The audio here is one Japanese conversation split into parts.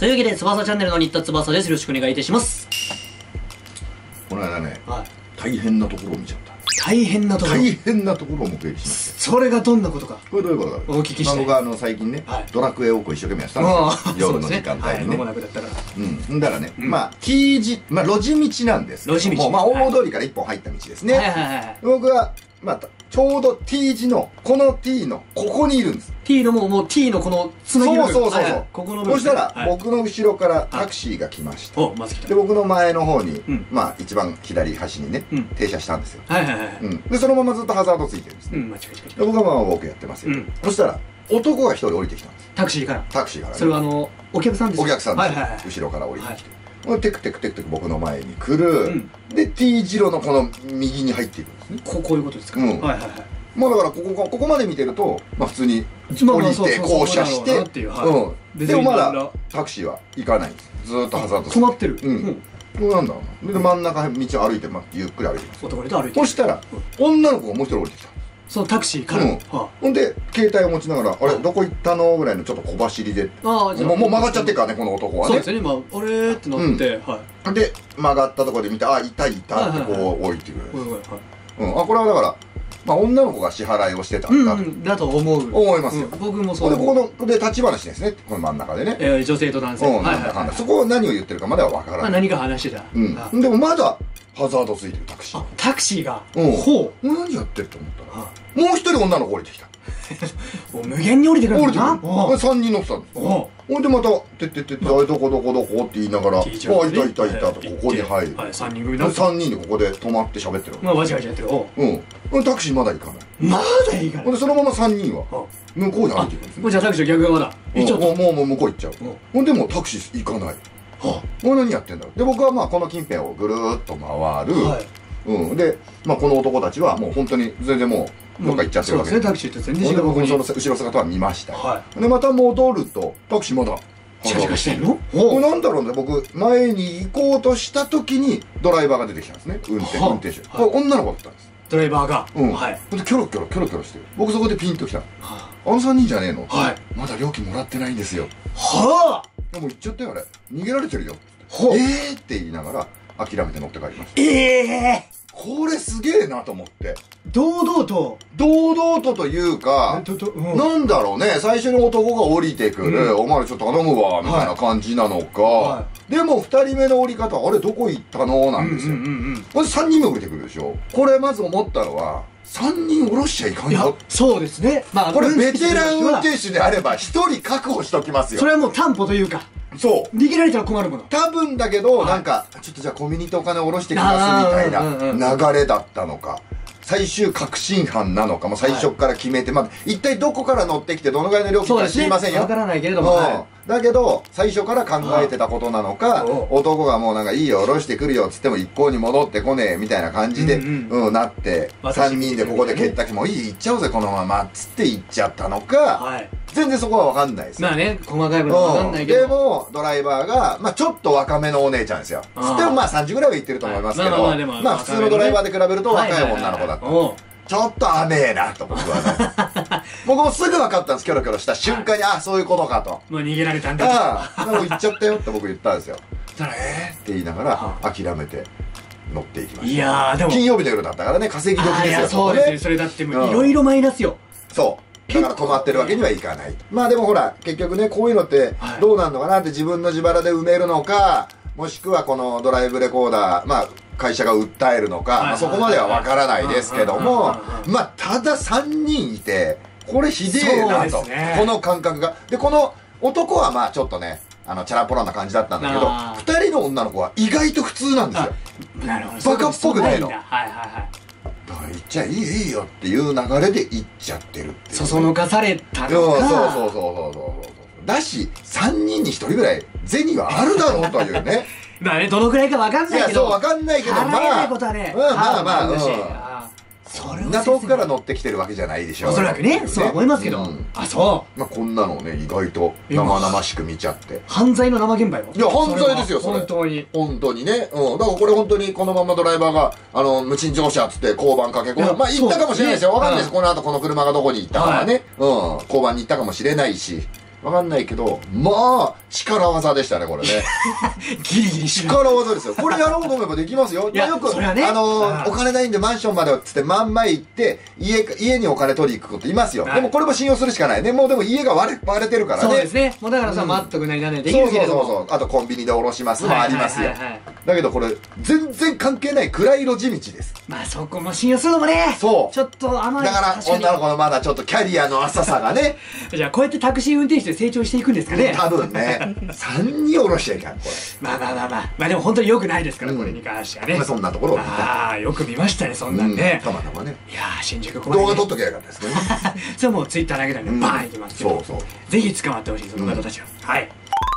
というわけで、翼チャンネルの新田翼です。よろしくお願いいたします。 この間ね、 はい。 大変なところを見ちゃった。 大変なところ。 大変なところを目撃しました。 それがどんなことか。 これどういうことか。 お聞きしたい。 僕は最近ね、ドラクエを一生懸命やってたんですよ。夜の時間帯にね。 間もなくだったから。 うん。だからね、まあ、T 字、まあ、路地道なんですけど。 路地道。 まあ、大通りから一本入った道ですね。 はいはいはい。 僕は、まあ、ちょうど T 字の、この T の、ここにいるんです。 T のもう T のこのつなぎの部分。 そうそうそう。 ここの部分。 そしたら、僕の後ろからタクシーが来ました。 お、まず来た。 で、僕の前の方に、まあ、一番左端にね、停車したんですよ。 はいはいはい。 で、そのままずっとハザードついてるんですね。 間違え違で、僕はまあ、僕やってますよ。そしたら、男が一人降りてきたんです。 タクシーから。 タクシーからね。 それはお客さんですか？ お客さんです。後ろから降りてきて。テクテクテクテク僕の前に来る。で、T 字路のこの右に入っていくんですね。 こういうことですか？はいはいはい。 まあだからここまで見てると、まあ普通に降りて降車して、でもまだタクシーは行かないんです。ずーっとハザード止まってる。 なんだろうな。で、真ん中道を歩いて、ゆっくり歩いてます。 男と歩いてそしたら、女の子がもう一人降りてきた。 そのタクシーから。 ほんで、携帯を持ちながら、あれ、どこ行ったのぐらいのちょっと小走りで。もう曲がっちゃってるからね、この男はね。 そうですね、まあ、あれってなって、 で、曲がったところで見て、あ、いたいたってこう置いてくる。あ、これはだから、まあ、女の子が支払いをしてたんだと。 だと思いますよ。 僕もそう。 で、ここで立ち話ですね。この真ん中でね。 女性と男性。 そこを何を言ってるかまでは分からない。 何か話してた。 でもまだ、ハザードついてるタクシー。 タクシーが。 ほう。何やってると思ったら、もう一人女の子降りてきた。 無限に降りてくるんだな。 3人乗ってたんです。ほんでまた、てってってって、どこどこどこって言いながら、あ、いたいたいたと、ここに入る。 3人組だ。 3人でここで止まって喋ってる。 まあ、わちゃわちゃやってる。 タクシーまだ行かない。 まだ行かない。 で、そのまま3人は、向こうに歩いていくんですね。 じゃあタクシー逆側だ。 もう向こう行っちゃう。ほんでもうタクシー行かない。もう何やってんだろう。で、僕はまあこの近辺をぐるーっと回る。で、まあこの男たちはもう本当に全然もうどっか行っちゃってるわけです。タクシーって全然違う。 僕もその後ろ姿は見ました。で、また戻ると、タクシーまだ。 チカチカしてんの？ なんだろうね、僕、前に行こうとした時にドライバーが出てきたんですね。運転手。これ女の子だったんです。 ドライバーが。 はい。ほんで、キョロキョロしてる。僕そこでピンときた。あの3人じゃねえの？はい。まだ料金もらってないんですよ。 はあ！もう行っちゃったよ、あれ。逃げられてるよ。って言いながら、諦めて乗って帰りました。これすげえなと思って。堂々とというか、なんだろうね、最初に男が降りてくる、お前ちょっと頼むわ、みたいな感じなのか、でも2人目の降り方、あれどこ行ったのなんですよ。まず3人目降りてくるでしょ。これまず思ったのは、3人降ろしちゃいかんよ。そうですね。まあ、これベテラン運転手であれば1人確保しときますよ。それはもう担保というか。そう。逃げられたら困るもの。多分だけど、なんか、ちょっとじゃあコンビニとお金下ろしてきますみたいな流れだったのか。最終確信犯なのかも最初から決めて、まあ、一体どこから乗ってきてどのぐらいの料金か知りませんよ。わからないけれども。だけど、最初から考えてたことなのか、男がもうなんかいいよ、下ろしてくるよ、つっても一向に戻ってこねえ、みたいな感じで、なって、3人でここで蹴った気もいい、行っちゃおうぜ、このまま、つって行っちゃったのか、全然そこはわかんないですよ。まあね、細かいことはわかんないけど。でも、ドライバーが、まあちょっと若めのお姉ちゃんですよ。つってもまあ30ぐらいは行ってると思いますけど、まあ普通のドライバーで比べると若い女の子だった。ちょっと甘えなと僕はね。僕もすぐ分かったんです、キョロキョロした瞬間に、あ、そういうことかと。もう逃げられたんだと。ああ、もう行っちゃったよって僕言ったんですよ。そしたら、って言いながら、諦めて乗っていきました。いやー、でも。金曜日の夜だったからね、稼ぎ時ですよ。そうですね、それだってもういろいろマイナスよ。そう。だから止まってるわけにはいかない。まあでもほら、結局ね、こういうのってどうなんのかなって自分の自腹で埋めるのか、もしくはこのドライブレコーダー、まあ、会社が訴えるのか、そこまではわからないですけども、まあ、ただ3人いて、これひでえなと。この感覚が。で、この男はまあちょっとね、チャラポラな感じだったんだけど、2人の女の子は意外と普通なんですよ。なるほど。バカっぽくないの。はいはいはい。だから行っちゃいいよっていう流れで行っちゃってるっていう。そそのかされたのか。そう。だし、3人に1人ぐらい銭はあるだろうというね。まあね、どのくらいかわかんないけど。いや、そう、わかんないけど、まあ。払えないことはね。まあまあ、そんな遠くから乗ってきてるわけじゃないでしょ。おそらくね、そう思いますけど。あ、そう。まあこんなのね、意外と生々しく見ちゃって。犯罪の生現場よ。いや、犯罪ですよ、それ。本当に。本当にね。だからこれ本当にこのままドライバーが、無賃乗車っつって交番かけ込む。まあ行ったかもしれないですよ。わかんないです。この後この車がどこに行ったかはね。交番に行ったかもしれないし。 わかんないけど、まあ、力技でしたね、これね。 ギリギリ力技ですよ。これやろうと思えばできますよ。よく、お金ないんでマンションまでつって真ん前行って、家にお金取り行くこといますよ。でもこれも信用するしかないね。もうでも家が割れてるからね。 そうですね。もうだからさ、待っとくなりなんないできるけれども。そう。 あとコンビニでおろしますもありますよ。だけどこれ、全然関係ない暗い路地道です。 まあそこも信用するのもね。 そう。 ちょっと甘い。 だから女の子のまだちょっとキャリアの浅さがね。 じゃあこうやってタクシー運転手で成長していくんですかね。 多分ね。3人おろしちゃいかん、これ。 まあでも本当に良くないですから、これに関してはね。 そんなところを見た。 ああ、よく見ましたね、そんなんね。 たまたまね。 いやー、新宿怖い。 動画撮っときゃよかったですね。 それもうツイッター投げたらね、バーンいきますけど。そう。ぜひ捕まってほしい、その方たちは。はい。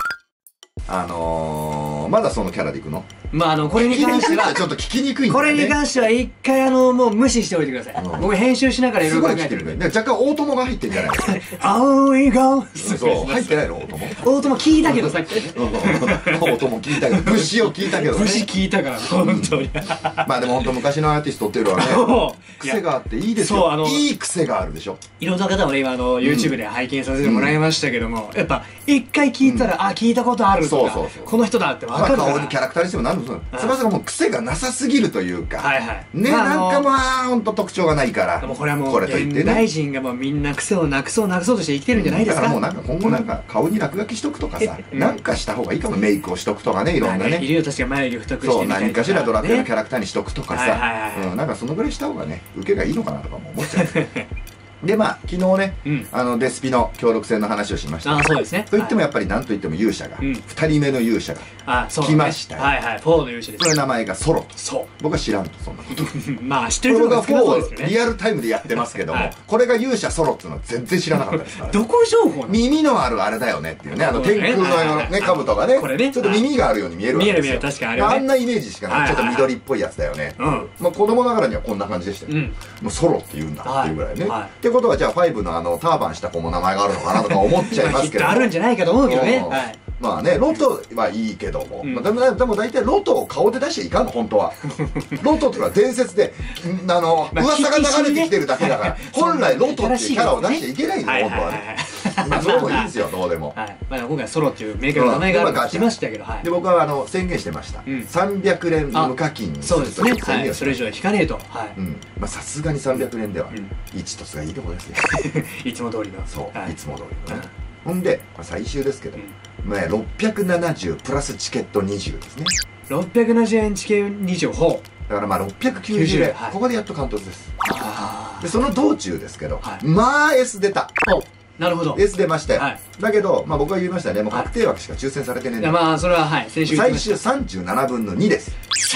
まだそのキャラでいくの？ まあこれに関してはちょっと聞きにくいんだよね。これに関しては一回もう無視しておいてください。僕編集しながらいろいろ考えてるんで。 若干大友が入ってんじゃないですか。 青い顔。 そう入ってないの大友。 大友聞いたけどさっき。 大友聞いたけど武士を聞いたけどね。 武士聞いたから本当に。 まあでも本当昔のアーティストっていうのはね癖があっていいですよ。いい癖があるでしょ。 いろんな方もね今YouTube で拝見させてもらいましたけども、やっぱ一回聞いたら聞いたことあるとかこの人だって分かるから。 顔にキャラクターにしても何でもそれもう癖がなさすぎるというかね、なんかまあ本当特徴がないから。 でもこれはもう現代人がもうみんな癖をなくそうとして生きてるんじゃないですか。 だからもうなんか今後なんか顔に落書きしとくとかさ、なんかした方がいいかも。メイクをしとくとかね、いろんなね。 いるよ確か眉毛太くしてみたいな。 何かしらドラクエのキャラクターにしとくとかさ、なんかそのぐらいした方がね受けがいいのかなとかも思っちゃう。でまあ昨日ね、デスピの協力戦の話をしました。 そうですね。 といってもやっぱり何といっても勇者が2人目の勇者が来ましたよ。 4の勇者です。 それ名前がソロと。 そう僕は知らんとそんなこと。 まあ知ってる人が少なそうですよね。 リアルタイムでやってますけども、これが勇者ソロっていうのは全然知らなかったですから。 どこ情報？ 耳のあるあれだよねっていうね、天空のね兜がね、ちょっと耳があるように見えるわけですよ。 確かにあんなイメージしかない。ちょっと緑っぽいやつだよね。まあ子供ながらにはこんな感じでしたよ。もうソロって言うんだっていうぐらいね。ってことはじゃあ5のターバンした子も名前があるのかなとか思っちゃいますけど。 あるんじゃないかと思うけどね。 まあね、ロトはいいけども、でも大体ロトを顔で出しちゃいかんの、本当は。ロトっていうのは伝説で、噂が流れてきてるだけだから、本来ロトっていうキャラを出しちゃいけないんだよ、本当はね。まあ、それもいいんですよ、どうでも。 まあ今回ソロっていうメーカーの名前が来ましたけど、 で、僕は宣言してました。300連無課金にすると宣言してました。 それ以上は引かねえと。 まあさすがに300連では、1とすがいいとこですよ。 いつも通りの。 そう、いつも通りのね。ほんで、最終ですけど、670プラスチケット20ですね。 670円チケ20ほう。 だからまあ690円。ここでやっと完突です。で、その道中ですけど、まあ S 出た。 なるほど。 S 出ましたよ。だけど、まあ僕は言いましたね、もう確定枠しか抽選されてねえんだ。 まあそれは先週最終37分の2です。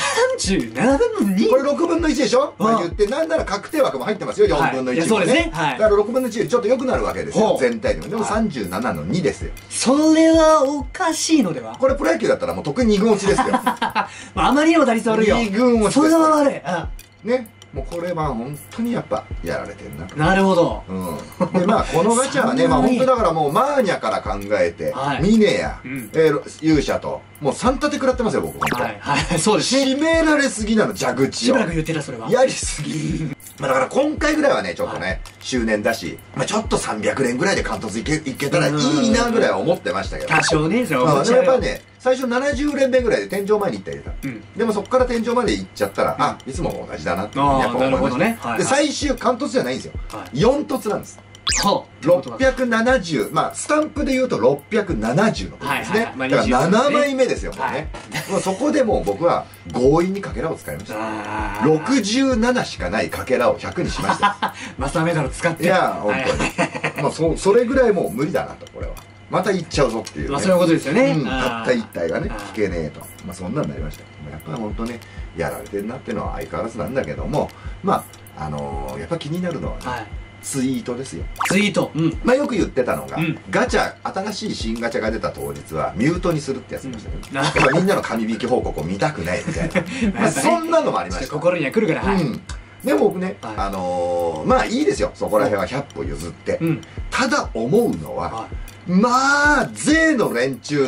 37分の 2？ これ6分の1でしょ言って、なんなら確定枠も入ってますよ、4分の1もね。だから6分の1よりちょっと良くなるわけですよ、全体でも。でも37の2ですよ。 それはおかしいのでは？ これプロ野球だったらもう得意2軍落ちですよ。 あまりにも打率悪いよ。 2軍落ちです。 それは悪い。 ね。もうこれは本当にやっぱやられてるな。 なるほど。 でまあこのガチャはね、まあ本当だからもうマーニャから考えて、ミネや勇者ともう3立て食らってますよ僕本当。 そうですね。 締められすぎなの蛇口を。 しばらく言ってたそれは。 やりすぎ。まあだから今回ぐらいはねちょっとね周年だし、まあちょっと300連ぐらいで完突いけたらいいなぐらいは思ってましたけど。 多少ね。でもやっぱりね最初70連目ぐらいで天井前に行ったりでもそこから天井まで行っちゃったらいつも同じだなってやっぱ思いました。で最終完突じゃないんですよ。4突なんです。670、まあスタンプで言うと670のことですね。だから7枚目ですよもうね。そこでもう僕は強引にかけらを使いました。67しかないかけらを100にしました。 マスターメダル使って。 いや本当にまあそれぐらいもう無理だなとこれは。また行っちゃうぞっていう、 まあそういうことですよね。 たった一体がね聞けねえと、まあそんなんなりました。やっぱり本当ねやられてるなっていうのは相変わらずなんだけども、まあやっぱ気になるのはねツイートですよ。 ツイート。 まあよく言ってたのがガチャ、新しい新ガチャが出た当日はミュートにするってやついましたけど、やっぱみんなの神引き報告を見たくないみたいな、そんなのもありました。 心には来るから。 でも僕ね、まあいいですよ、そこら辺は100歩譲って。ただ思うのは、まあ税の連中の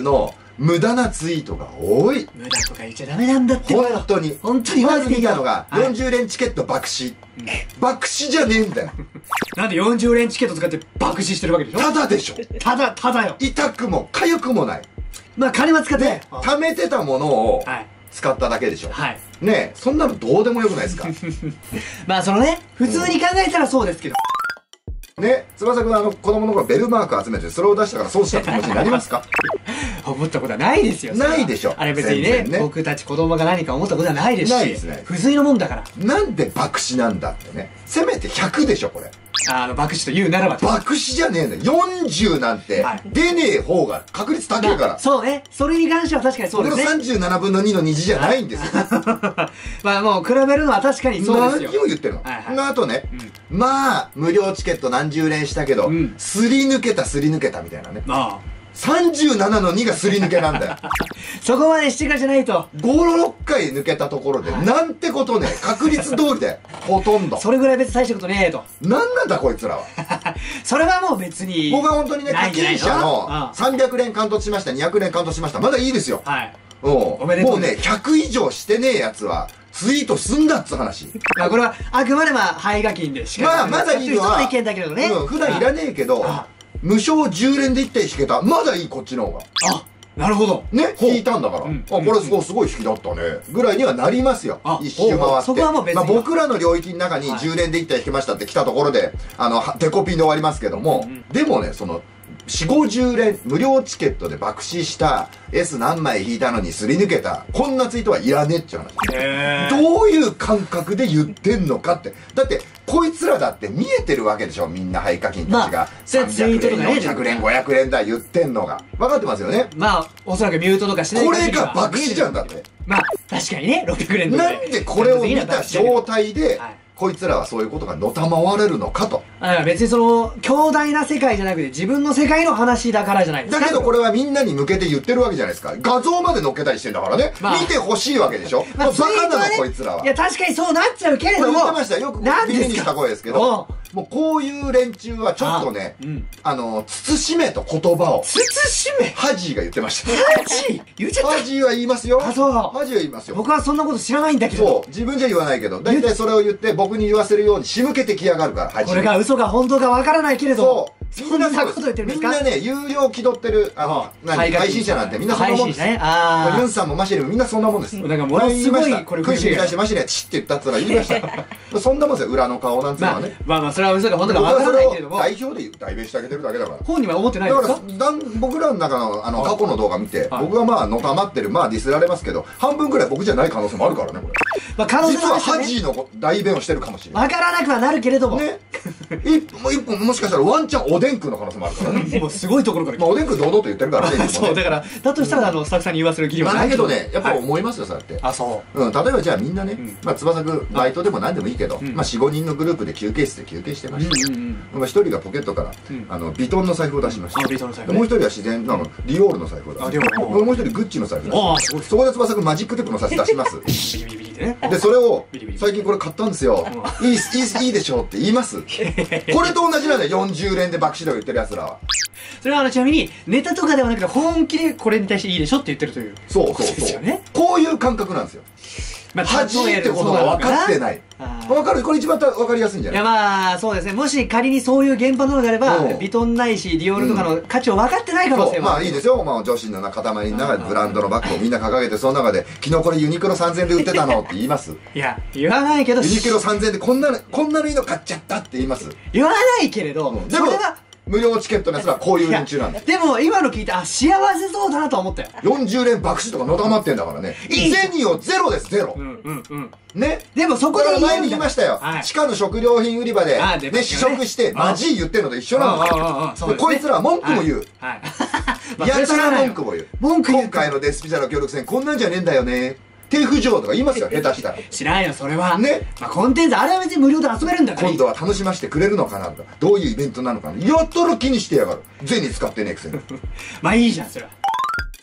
無駄なツイートが多い。 無駄とか言っちゃダメなんだって。 本当に。 本当にまず見たのが、40連チケット爆死。爆死じゃねえんだよ。 なんで40連チケット使って爆死してるわけでしょ。 ただでしょ。 ただよ。 痛くも痒くもない。 まあ金は使ってね。 貯めてたものを使っただけでしょ。はい。ねえ、そんなのどうでもよくないですか。 まあそのね、普通に考えたらそうですけど。 ね、翼くん子供の頃ベルマーク集めてそれを出したからそうしたって気持ちになりますか。 思ったことはないですよ。 ないでしょ。 あれ別にね、僕たち子供が何か思ったことはないですし。ないですね。不随のもんだから。 なんで爆死なんだってね。せめて100でしょ、これ。 爆死と言うならば。 爆死じゃねえんだよ。40なんて、出ねえ方が確率高いから。 そうね。それに関しては確かにそうですね。 この37分の2の2次じゃないんですよ。 まあもう比べるのは確かにそうですよ。 何を言ってるの。あとね、まあ、無料チケット何十連したけど、すり抜けたみたいなね。37の2がすり抜けなんだよ。 そこまでしてからじゃないと。 5、6回抜けたところで、なんてことね、確率通りで、ほとんど。 それぐらい別に大したことねえと。 なんなんだこいつらは。 それはもう別に。 僕は本当にね、課金者の300連完突しました、200連完突しました。まだいいですよ。はい。もうね、100以上してねえやつは、ツイートすんだっつ話。 これは、あくまで廃課金でしか。 まあ、まだいいのは、 意見だけどね。 普段いらねえけど、無償10連で1体引けた。まだいい、こっちの方が。 あ、なるほど。 ね、引いたんだから。これすごい引きだったね。ぐらいにはなりますよ。一周回って。 そこはもう別に。 僕らの領域の中に10連で1体引けましたって来たところで、デコピンで終わりますけども、でもね、4、50連、無料チケットで爆死した、S 何枚引いたのにすり抜けた、こんなツイートはいらねえっちゅう話。どういう感覚で言ってんのかって。だって、こいつらだって見えてるわけでしょ、みんな廃課金たちが。300連、400連、500連だ言ってんのが。分かってますよね。 まあ、おそらくミュートとかしない。 これが爆死じゃんだって。 まあ、確かにね、600連とか。 なんでこれを見た状態で、こいつらはそういうことがのたまわれるのかと。 別に強大な世界じゃなくて自分の世界の話だからじゃないですか。 だけどこれはみんなに向けて言ってるわけじゃないですか。画像まで載っけたりしてんだからね。見てほしいわけでしょ。バカなのこいつらは。 いや、確かにそうなっちゃうけれども。 言ってました。よく耳にした声ですけど。もうこういう連中はちょっとね、慎めと言葉を。 慎めハジーが言ってました。 ハジー言っちゃった。 ハジーは言いますよ。 あ、そう。 ハジーは言いますよ。 僕はそんなこと知らないんだけど。 そう。自分じゃ言わないけど、だいたいそれを言って僕に言わせるように仕向けてきやがるから、ハジー。 これが嘘か本当かわからないけれど。そう。そんなこと言ってるんですか？ みんなね、有料気取ってる、配信者なんてみんなそんなもんです。ユンさんもマシレもみんなそんなもんです。 なんかものすごい、 これ、クイズに対してマシレチって言ったってのは言いました。そんなもんですよ、裏の顔なんていうのはね。 まあ、それは嘘か本当かわからないけれども。 代表で代弁してあげてるだけだから。 本人は思ってないですか？ だから、僕らの中の過去の動画見て、僕がまあ、のたまってる、まあディスられますけど、半分くらい僕じゃない可能性もあるからね、これ。まあ、可能性実はハジーの代弁をしてるかもしれない。 わからなくはなるけれども。ね。 一本もしかしたらワンチャンおでんくんの可能性もあるからね。 もうすごいところから。 まあおでんくん堂々と言ってるからね。 そう、だから、だとしたらスタッフさんに言わせる義理はない。 だけどね、やっぱ思いますよ、そうやって。 あ、そう。 例えばじゃあみんなね、まあ翼くん、バイトでも何でもいいけど、まあ4、5人のグループで休憩室で休憩してました。1人がポケットから、ビトンの財布を出しました。もう1人は自然、ディオールの財布を出しました。もう1人グッチの財布を出しました。そこで翼くんマジックテープの札出します。で、それを、最近これ買ったんですよ。いいでしょうって言います。これと同じなんだよ、40連で爆死で言ってる奴らは。 それはちなみに、ネタとかではなくて、本気でこれに対していいでしょって言ってるという。 そうそうそう。こういう感覚なんですよ。恥ってことが分かってない。分かる？これ一番分かりやすいんじゃない？ いやまあ、そうですね。もし仮にそういう現場なのであれば、ビトンないし、ディオールとかの価値を分かってない可能性も。 まあいいですよ。まあ女子の塊の中でブランドのバッグをみんな掲げて、その中で、昨日これユニクロ3000円で売ってたのって言います？ いや、言わないけど。 ユニクロ3000円でこんなのいいの買っちゃったって言います？ 言わないけれど、 でも、無料チケットのやつはこういう連中なんだ。 でも今の聞いて、あ、幸せそうだなと思ったよ。 40連爆死とかのたまってんだからね。銭をゼロです、ゼロ。ね。でもそこで前に言いましたよ。地下の食料品売り場で、ね、試食して、マジ言ってるのと一緒なんだよ。こいつらは文句も言う。やたら文句も言う。今回のデスピザの協力戦、こんなんじゃねえんだよね。手不上とか言いますよ、下手したら。 知らんよ、それは。ね。まあ、コンテンツ、あれは別に無料で遊べるんだから。 今度は楽しませてくれるのかなとか、どういうイベントなのかな。やっとる気にしてやがる。銭使ってねえくせに。 まあいいじゃん、それは。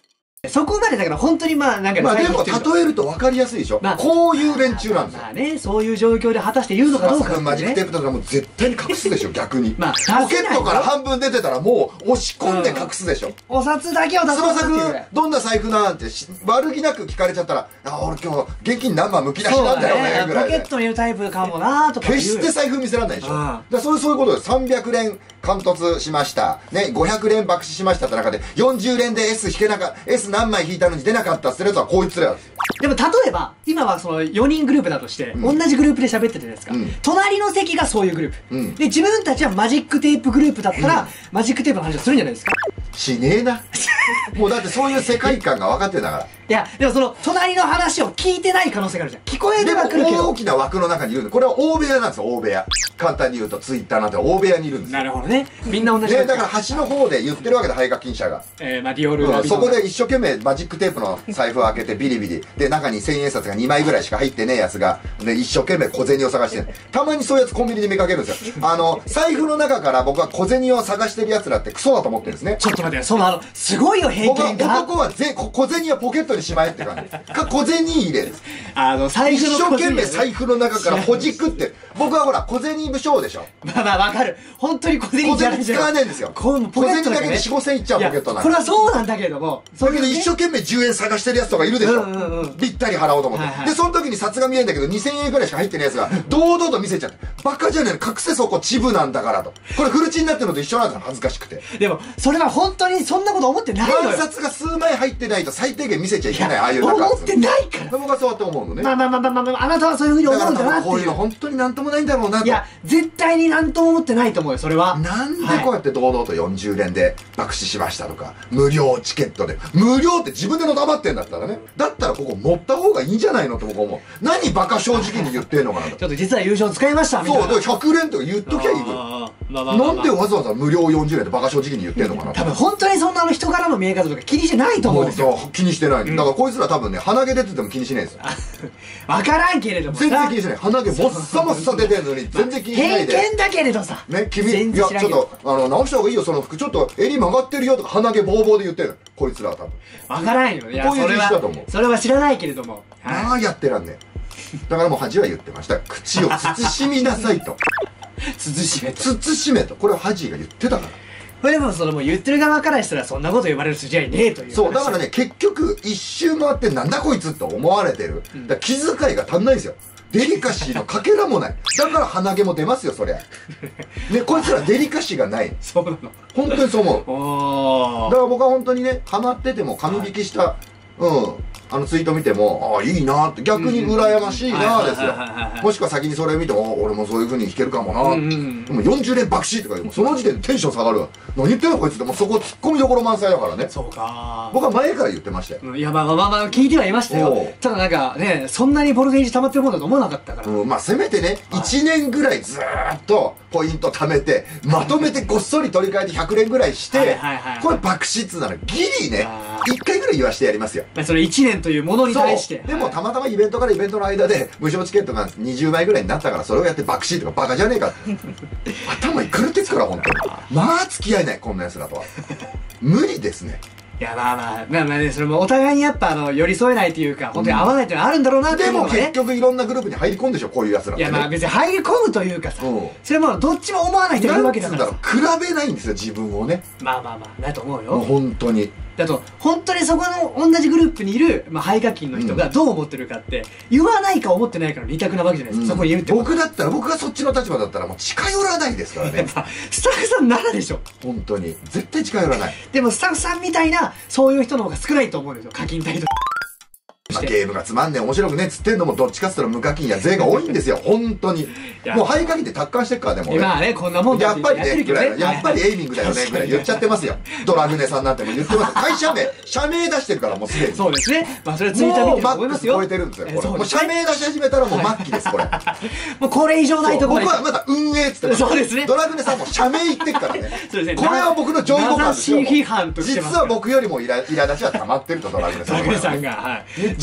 そこまでだから本当にまあなんかまあでも例えると分かりやすいでしょ。こういう連中なんですよ。 まあね、そういう状況で果たして言うのかどうか。 マジックテープとかもう絶対に隠すでしょ、逆に。まあポケットから半分出てたらもう押し込んで隠すでしょ。 お札だけを出そうっていう。 どんな財布なんて悪気なく聞かれちゃったら、俺今日現金何万むき出しなんだよねぐらいで。 ポケットにいるタイプかもなとか。 決して財布見せられないでしょ。だからそういうことで300連貫突しましたね、500連爆死しましたって中で40連で S 引けなかった、 S 何枚引いたのに出なかったってやつはこいつらですよ。 でも例えば今はその4人グループだとして、同じグループで喋ってるじゃないですか、隣の席がそういうグループ、で自分たちはマジックテープグループだったら、マジックテープの話をするんじゃないですか。 しねえなもうだってそういう世界観が分かってるんだから。 いやでもその隣の話を聞いてない可能性があるじゃん。聞こえてはくるけど大きな枠の中にいるんで、これは大部屋なんですよ。大部屋、簡単に言うとツイッターなんて大部屋にいるんですよ。 なるほどね、みんな同じだから端の方で言ってるわけで、廃課金者がまあディオールそこで一生懸命マジックテープの財布を開けてビリビリで、中に1000円札が2枚ぐらいしか入ってねえやつがで一生懸命小銭を探してる。たまにそういうやつコンビニで見かけるんですよ。財布の中から僕は小銭を探してるやつらってクソだと思ってるんですね。 ちょっと待って、そのすごいよ平均が。 男は小銭はポケットにしまえって感じか、小銭入れです。 財布の一生懸命財布の中からほじくって、僕はほら小銭不祥でしょ。 まあまあわかる、本当に小銭使わねえんですよ。小銭だけで4、5千いっちゃうポケットなんで。 これはそうなんだけれども、 だけど一生懸命10円探してるやつとかいるでしょ。ぴったり払おうと思って、でその時に札が見えるんだけど2000円くらいしか入ってないやつが堂々と見せちゃって、バカじゃねえの、隠せそこチブなんだからと。これフルチになってるのと一緒なんですよ、恥ずかしくて。 でもそれは本当にそんなこと思ってないのよ。 万札が数枚入ってないと最低限見せちゃいけない。ああいう思ってないから。 僕はそうやって思うのね。 まああなたはそういうふうに思うんだなっていう。 こういうの本当になんともないんだろうなと。 いや絶対になんとも思ってないと思うよ、それは。 なんでこうやって堂々と40連で爆死しましたとか、無料チケットで、無料って自分でのたまってんだったらね、だったらここ持った方がいいんじゃないのって僕思う。何バカ正直に言ってんのかなと。 ちょっと実は優勝使いましたみたいな。 そう、100連とか言っときゃいいぐらい。なんでわざわざ無料40連でバカ正直に言ってんのかな。 多分本当にそんな人からの見え方とか気にしてないと思うんですよ。 気にしてない。だからこいつら多分ね、鼻毛出てても気にしないですよ。 わからんけれども全然気にしない。鼻毛もっさもっさ出てるのに全然気にしないで。 偏見だけれどさね、君、いや、ちょっと、直した方がいいよ、その服。ちょっと、襟曲がってるよとか、鼻毛ボーボーで言ってる。こいつらは多分。 わからんよ。いや、 こういう人種だと思う。 それは知らないけれども。 ああ、やってらんねえ。だからもう恥は言ってました。口を慎みなさいと。慎めと。これは恥が言ってたから。 これでもそのもう言ってる側からしたらそんなこと言われる筋合いねえという。 そう、だからね、結局、一周回ってなんだこいつって思われてる。だから気遣いが足んないんですよ。デリカシーのかけらもない。だから鼻毛も出ますよ、そりゃ。ね、こいつらデリカシーがない。 そうなの。 本当にそう思う。だから僕は本当にね、ハマってても紙引きした、ツイート見ても、ああ、いいなって、逆に羨ましいなですよ。もしくは先にそれを見ても、俺もそういう風に弾けるかもな。でも40連爆死とか言うと、その時点でテンション下がるわ。何言ってんのこいつって、もうそこ突っ込みどころ満載だからね。 そうか。 僕は前から言ってましたよ。 いや、まあ、聞いてはいましたよ。ただなんかね、そんなにボルテージ溜まってるもんだと思わなかったから。 まあ、せめてね、1年ぐらいずーっとポイント貯めて、まとめてごっそり取り替えて100連ぐらいして、これ爆死っつうならギリね、1回ぐらい言わしてやりますよ。 それ1年というものに対して。 でもたまたまイベントからイベントの間で無償チケットが20枚ぐらいになったからそれをやって爆死とかバカじゃねえかって頭いくれてっから本当に。まあ付き合えない、こんな奴らとは。無理ですね。 いやまあね、それもお互いにやっぱ寄り添えないというか本当に合わないっていうのはあるんだろうなっていうのはね。 でも結局いろんなグループに入り込んでしょ、こういう奴らってね。 いやまあ別に入り込むというかさ、それもどっちも思わない人がいるわけだからさ。 比べないんですよ、自分をね。 まあだと思うよ。 もう本当に。 だと本当にそこの同じグループにいる廃課金の人がどう思ってるかって言わないか思ってないかの二択なわけじゃないですか。そこに言うって僕がそっちの立場だったらもう近寄らないですからね。 スタッフさんならでしょ。 本当に絶対近寄らない。 でもスタッフさんみたいなそういう人の方が少ないと思うんですよ、課金態度。 ゲームがつまんねえ面白くねえっつってんのもどっちかっつったら無課金や税が多いんですよ、本当に。もう廃課金って達観してっからね、もうね。 まあね、こんなもんやっぱりね、ぐらい、やっぱりエイミングだよね、ぐらい言っちゃってますよ。ドラグネさんなんても言ってます。会社名、社名出してるからもうすでに。 そうですね。まあそれはツイッター見てると思いますよ。 もうマックス超えてるんですよ、これ。もう社名出し始めたらもう末期です、これ。 もうこれ以上ないところ。 僕はまだ運営っつってます。 そうですね。 ドラグネさんも社名言ってっからね。そうですね。これは僕の上位互換ですよ。 批判としてます。 実は僕よりも苛立ちは溜まってると、ドラグネさんは。 ドラグネさんが、はい。 めっち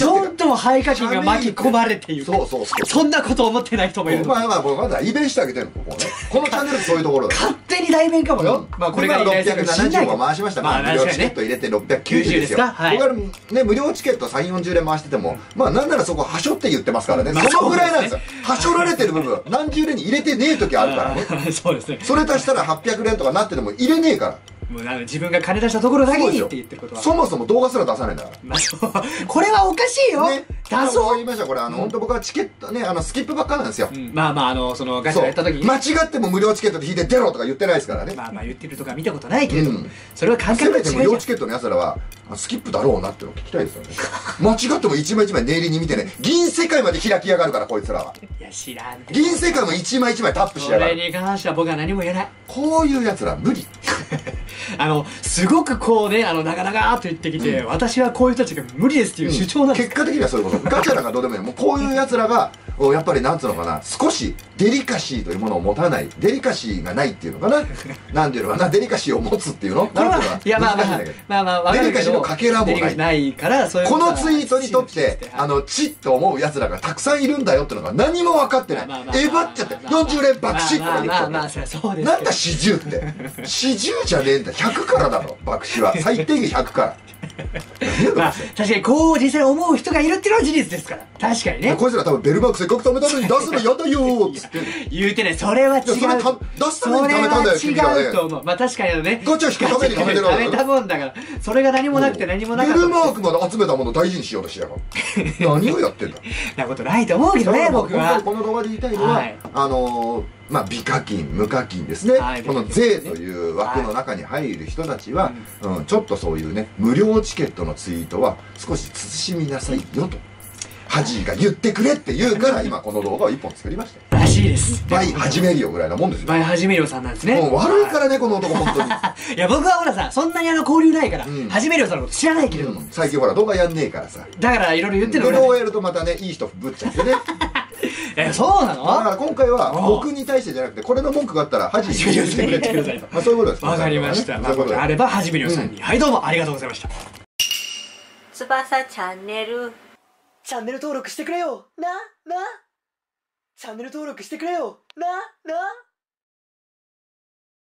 どんどん配下金が巻き込まれている。 そうそうそう。 そんなこと思ってない人もいる。 まあまあ、僕まだイベンしてあげてるの、ここね。このチャンネルってそういうところだ。 勝手に代弁かもよ。まあこれが 670を回しました。まあ無料チケット入れて690ですよ。僕はね、無料チケット3、40連回してても、まあなんならそこはしょって言ってますからね。そのぐらいなんですよ。はしょられてる部分、何十連に入れてねえ時あるからね。 そうですね。 それ足したら800連とかなってても入れねえから。 もう自分が金出したところだけにって言ってることはそもそも動画すら出さないんだから。 まあそう。これはおかしいよ。 ね、出そう言いました。これ本当僕はチケットね、スキップばっかなんですよ。 まあまあそのガチャやった時に間違っても無料チケットで引いて出ろとか言ってないですからね。 まあまあ言ってるとか見たことないけれども、それは感覚が違う。 せめて無料チケットの奴らはスキップだろうなってのを聞きたいですよね。間違っても一枚一枚念入りに見てね、銀世界まで開きやがるからこいつらは。 いや知らんて。 銀世界も一枚一枚タップしやがる。 それに関しては僕は何も言えない。 こういう奴ら無理。 すごくこうね、長々と言ってきて、私はこういう人たちが無理ですっていう主張なんです。 結果的にはそういうこと。ガチャなんかどうでもいい。もうこういう奴らが、やっぱりなんつうのかな、少しデリカシーというものを持たない、デリカシーがないっていうのかな。なんていうのかな、デリカシーを持つっていうのなんていうのかな。 いやまあまあ、 デリカシーのかけらもないから、そういうこのツイートにとって、チッと思う奴らがたくさんいるんだよってのが何も分かってない。えばっちゃって、40連爆死とか言ってまあ、そうです。 なんだ40って。40じゃねえんだ。100からだろ、爆死は。最低限100から。 まあ、確かにこう実際思う人がいるっていうのは事実ですから。確かにね。 こいつら多分ベルマークせっかく貯めたのに出すのやだよーっつって。 言うてね、それは違う。 出すために貯めたんだよ、 君がね。違うと思う。まあ確かにね。 ガチャ引くために貯めてるわけ貯めたもんだから。それが何もなくて何もなかった。 ベルマークまで集めたものを大事にしようとしてやがる。何をやってんだ。 なことないと思うけどね、僕は。 この動画で言いたいのは、まあ、美課金、無課金ですね。この税という枠の中に入る人たちは、ちょっとそういうね、無料チケットのツイートは少し慎みなさいよと。ハジーが言ってくれって言うから、今この動画を1本作りました。 らしいです。 バイ始めるよぐらいなもんですよ。 バイ始めるよさんなんですね。 もう悪いからね、この男、本当に。 いや、僕はほらさ、そんなに交流ないから、始めるよさんのこと知らないけれども。 最近ほら、動画やんねえからさ。 だからいろいろ言ってるの。動画やるとまたね、いい人ぶっちゃってね。 そうなの？ だから今回は僕に対してじゃなくて、これの文句があったらハジに言ってくれってくださいと。まあそういうことです。 わかりました。まああればハジメリョさんに、はいどうもありがとうございました。 翼チャンネル登録してくれよなチャンネル登録してくれよな